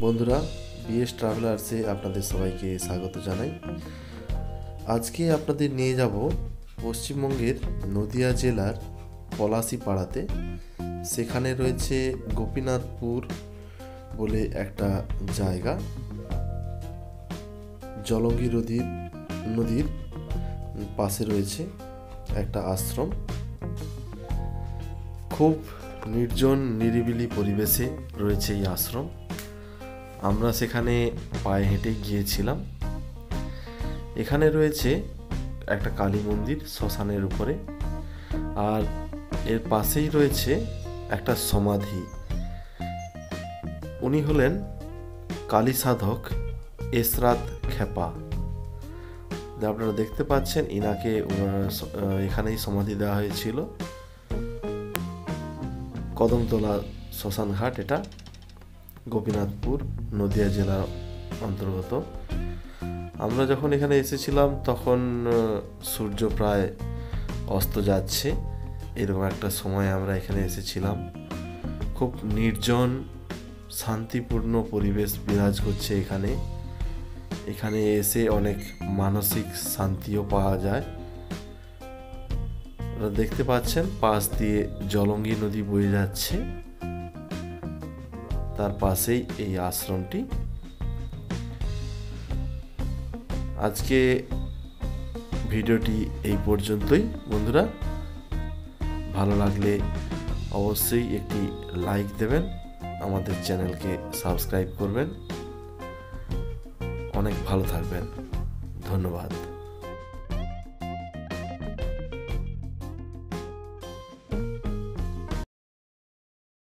বন্ধুরা, বিএস ট্রাভেলার্সে আপনাদের সবাইকে স্বাগত জানাই। আজকে আপনাদের নিয়ে যাব পশ্চিমবঙ্গের নদিয়া জেলার পলাশীপাড়াতে। সেখানে রয়েছে গোপীনাথপুর বলে একটা জায়গা। জলঙ্গি নদীর পাশে রয়েছে একটা আশ্রম। খুব নির্জন নিরিবিলি পরিবেশে রয়েছে এই আশ্রম। আমরা সেখানে পায়ে হেঁটে গিয়েছিলাম। এখানে রয়েছে একটা কালী মন্দির শ্মশানের উপরে, আর এর পাশেই রয়েছে একটা সমাধি। উনি হলেন কালী সাধক এসরাত খেপা। আপনারা দেখতে পাচ্ছেন ইনাকে এখানেই সমাধি দেওয়া হয়েছিল। কদমতলা শ্মশান ঘাট, এটা গোপীনাথপুর নদিয়া জেলার অন্তর্গত। আমরা যখন এখানে এসেছিলাম তখন সূর্য প্রায় অস্ত যাচ্ছে, এরকম একটা সময় আমরা এখানে এসেছিলাম। খুব নির্জন শান্তিপূর্ণ পরিবেশ বিরাজ করছে এখানে এসে অনেক মানসিক শান্তিও পাওয়া যায়। দেখতে পাচ্ছেন পাশ দিয়ে জলঙ্গি নদী বয়ে যাচ্ছে, তার পাশেই এই আশ্রমটি। আজকে ভিডিওটি এই পর্যন্তই। বন্ধুরা, ভালো লাগলে অবশ্যই একটি লাইক দেবেন, আমাদের চ্যানেলকে সাবস্ক্রাইব করবেন। অনেক ভালো থাকবেন। ধন্যবাদ।